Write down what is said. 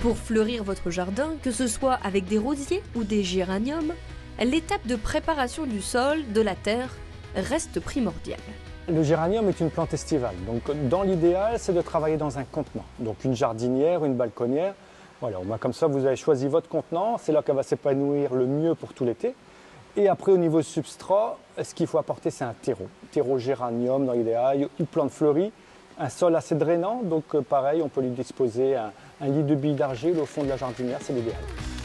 Pour fleurir votre jardin, que ce soit avec des rosiers ou des géraniums, l'étape de préparation du sol, de la terre, reste primordiale. Le géranium est une plante estivale, donc dans l'idéal, c'est de travailler dans un contenant. Donc une jardinière, une balconnière. Voilà, comme ça, vous avez choisi votre contenant, c'est là qu'elle va s'épanouir le mieux pour tout l'été. Et après, au niveau substrat, ce qu'il faut apporter, c'est un terreau. Terreau géranium dans l'idéal, ou plante fleurie, un sol assez drainant. Donc pareil, on peut lui disposer un lit de billes d'argile au fond de la jardinière, c'est l'idéal.